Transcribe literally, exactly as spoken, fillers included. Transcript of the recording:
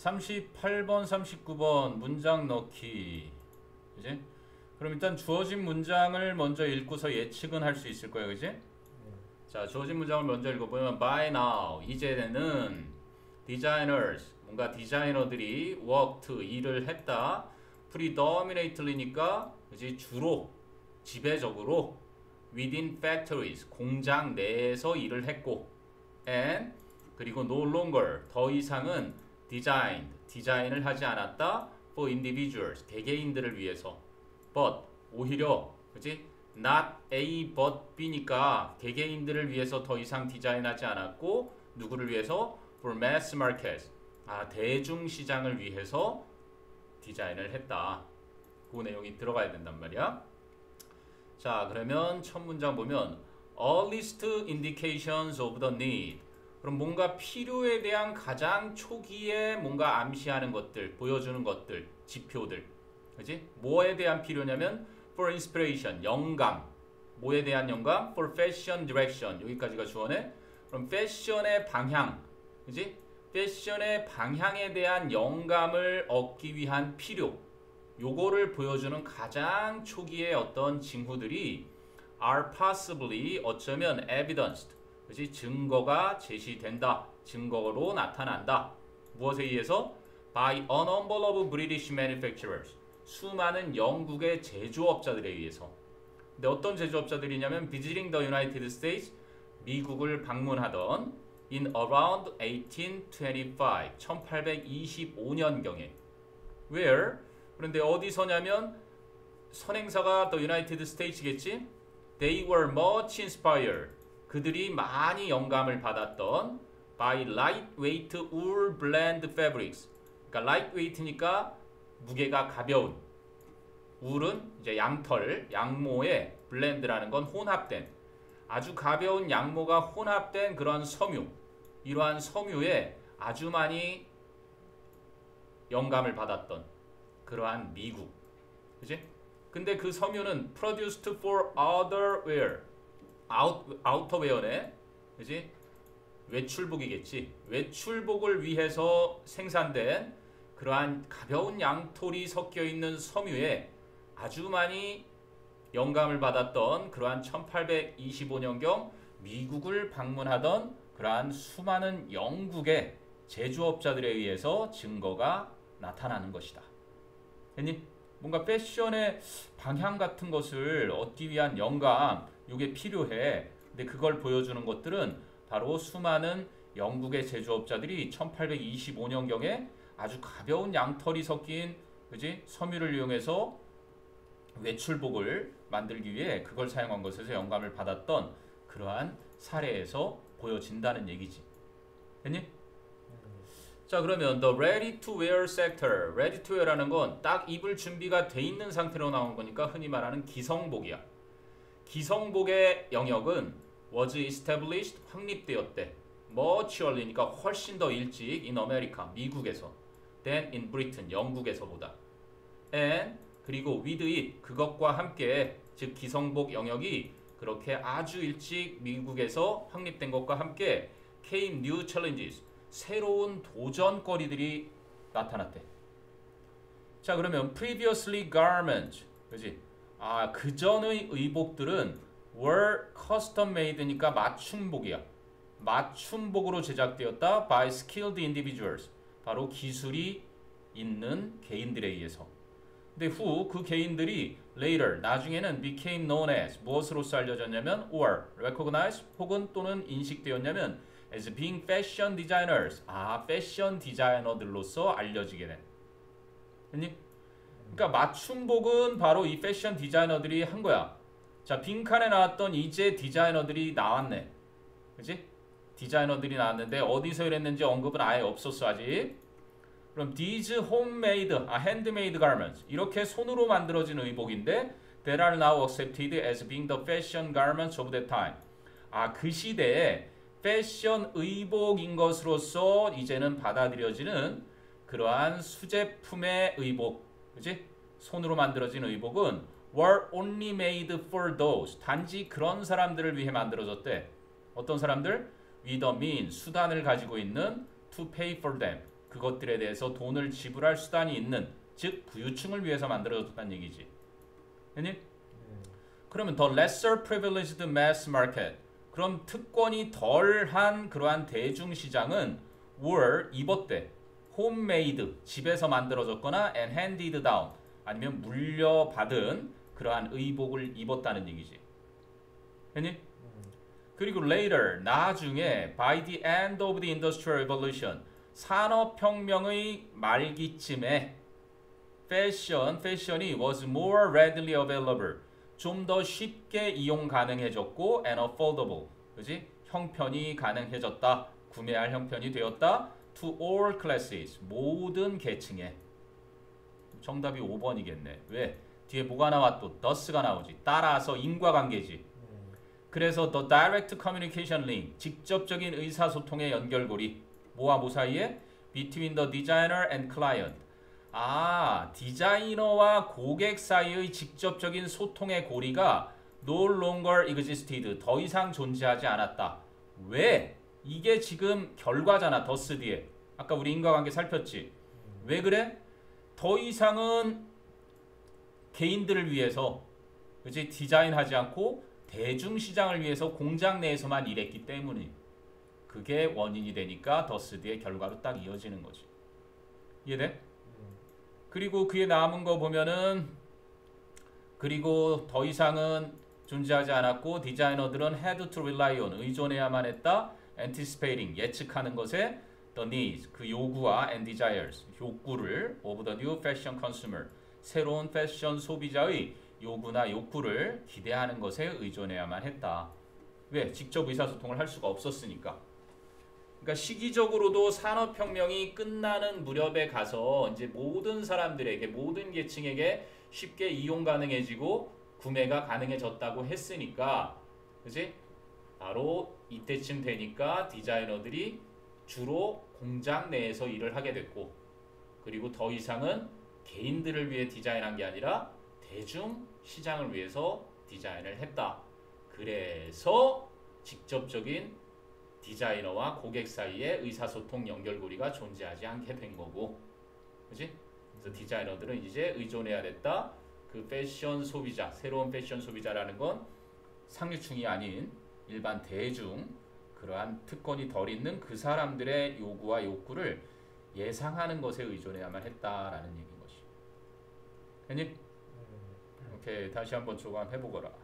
삼십팔 번, 삼십구 번 문장 넣기. 그지? 그럼 일단 주어진 문장을 먼저 읽고서 예측은 할 수 있을 거야. 그지? 네. 자, 주어진 문장을 먼저 읽어보면 by now, 이제는 designers, 뭔가 디자이너들이 worked, 일을 했다. predominantly니까 그지? 주로, 지배적으로 within factories, 공장 내에서 일을 했고 and 그리고 no longer, 더 이상은 designed, 디자인을 하지 않았다. for individuals, 개개인들을 위해서. but, 오히려 그치? not A but B니까 개개인들을 위해서 더 이상 디자인하지 않았고 누구를 위해서? for mass market, 아, 대중시장을 위해서 디자인을 했다. 그 내용이 들어가야 된단 말이야. 자, 그러면 첫 문장 보면 earliest indications of the need, 그럼 뭔가 필요에 대한 가장 초기에 뭔가 암시하는 것들, 보여주는 것들, 지표들. 그치? 뭐에 대한 필요냐면 for inspiration, 영감. 뭐에 대한 영감? for fashion direction. 여기까지가 주어네. 그럼 패션의 방향. 그치? 패션의 방향에 대한 영감을 얻기 위한 필요. 요거를 보여주는 가장 초기의 어떤 징후들이 are possibly, 어쩌면 evidenced, 그치? 증거가 제시된다. 증거로 나타난다. 무엇에 의해서? by a number of British manufacturers, 수많은 영국의 제조업자들에 의해서. 근데 어떤 제조업자들이냐면 visiting the United States, 미국을 방문하던 in around eighteen twenty-five, 천팔백이십오 년경에. where? 그런데 어디서냐면 선행사가 the United States겠지? They were much inspired, 그들이 많이 영감을 받았던 by lightweight wool blend fabrics. 그러니까 lightweight니까 무게가 가벼운, 울은 이제 양털, 양모의 블렌드라는 건 혼합된, 아주 가벼운 양모가 혼합된 그런 섬유, 이러한 섬유에 아주 많이 영감을 받았던 그러한 미국. 그치? 근데 그 섬유는 produced for other wear, 아웃, 아우터웨어네. 그치? 외출복이겠지. 외출복을 위해서 생산된 그러한 가벼운 양털이 섞여 있는 섬유에 아주 많이 영감을 받았던 그러한 천팔백이십오 년경 미국을 방문하던 그러한 수많은 영국의 제조업자들에 의해서 증거가 나타나는 것이다. 했니? 뭔가 패션의 방향 같은 것을 얻기 위한 영감, 이게 필요해. 근데 그걸 보여주는 것들은 바로 수많은 영국의 제조업자들이 천팔백이십오 년경에 아주 가벼운 양털이 섞인, 그지? 섬유를 이용해서 외출복을 만들기 위해 그걸 사용한 것에서 영감을 받았던 그러한 사례에서 보여진다는 얘기지. 됐니? 자, 그러면 the ready to wear sector, ready to wear라는 건 딱 입을 준비가 돼 있는 상태로 나온 거니까 흔히 말하는 기성복이야. 기성복의 영역은 was established, 확립되었대. much early니까 훨씬 더 일찍 in America, 미국에서, than in Britain, 영국에서보다. and 그리고 with it, 그것과 함께, 즉 기성복 영역이 그렇게 아주 일찍 미국에서 확립된 것과 함께 came new challenges, 새로운 도전거리들이 나타났대. 자, 그러면 previously garments, 그지? 아, 그 전의 의복들은 were custom made니까 맞춤복이야. 맞춤복으로 제작되었다 by skilled individuals, 바로 기술이 있는 개인들에 의해서. 근데 후 그 개인들이 later, 나중에는 became known as, 무엇으로서 알려졌냐면 or recognized, 혹은 또는 인식되었냐면 as being fashion designers, 아, 패션 디자이너들로서 알려지게 된. 됐니? 그러니까 맞춤복은 바로 이 패션 디자이너들이 한 거야. 자, 빈칸에 나왔던 이제 디자이너들이 나왔네. 그치? 디자이너들이 나왔는데 어디서 일했는지 언급은 아예 없었어 아직. 그럼 these homemade, 아, handmade garments, 이렇게 손으로 만들어진 의복인데 that are now accepted as being the fashion garments of that time. 아, 그 시대에 패션 의복인 것으로서 이제는 받아들여지는 그러한 수제품의 의복, 그치? 손으로 만들어진 의복은 were only made for those, 단지 그런 사람들을 위해 만들어졌대. 어떤 사람들? with the means, 수단을 가지고 있는 to pay for them, 그것들에 대해서 돈을 지불할 수단이 있는, 즉 부유층을 위해서 만들어졌다는 얘기지. 아니? 그러면 the lesser privileged mass market, 그럼 특권이 덜한 그러한 대중시장은 were 입었대. homemade, 집에서 만들어졌거나 and handed down, 아니면 물려받은 그러한 의복을 입었다는 얘기지. 아니? 그리고 later, 나중에 by the end of the industrial revolution, 산업혁명의 말기쯤에 fashion, fashion이 was more readily available, 좀 더 쉽게 이용 가능해졌고 and affordable, 그지? 형편이 가능해졌다, 구매할 형편이 되었다 to all classes, 모든 계층에. 정답이 오 번이겠네. 왜? 뒤에 뭐가 나와? 또 thus가 나오지. 따라서 인과관계지. 그래서 the direct communication link, 직접적인 의사소통의 연결고리, 뭐와 뭐 사이에? between the designer and client. 아, 디자이너와 고객 사이의 직접적인 소통의 고리가 no longer existed, 더 이상 존재하지 않았다. 왜? 이게 지금 결과잖아. thus 뒤에. 아까 우리 인과관계 살폈지. 왜 그래? 더 이상은 개인들을 위해서, 그치? 디자인하지 않고 대중시장을 위해서 공장 내에서만 일했기 때문에 그게 원인이 되니까 thus 뒤에 결과로 딱 이어지는 거지. 이해돼? 그리고 그에 남은 거 보면은, 그리고 더 이상은 존재하지 않았고 디자이너들은 had to rely on, 의존해야만 했다. anticipating, 예측하는 것에 the needs, 그 요구와 and desires, 욕구를 of the new fashion consumer, 새로운 패션 소비자의 요구나 욕구를 기대하는 것에 의존해야만 했다. 왜? 직접 의사소통을 할 수가 없었으니까. 그러니까 시기적으로도 산업혁명이 끝나는 무렵에 가서 이제 모든 사람들에게, 모든 계층에게 쉽게 이용 가능해지고 구매가 가능해졌다고 했으니까, 그지? 바로 이때쯤 되니까 디자이너들이 주로 공장 내에서 일을 하게 됐고, 그리고 더 이상은 개인들을 위해 디자인한 게 아니라 대중 시장을 위해서 디자인을 했다. 그래서 직접적인 디자이너와 고객 사이에 의사소통 연결고리가 존재하지 않게 된 거고, 그렇지? 그래서 디자이너들은 이제 의존해야 됐다. 그 패션 소비자, 새로운 패션 소비자라는 건 상류층이 아닌 일반 대중, 그러한 특권이 덜 있는 그 사람들의 요구와 욕구를 예상하는 것에 의존해야만 했다라는 얘기인 것이. 괜히? 오케이, 다시 한번 조감해보거라.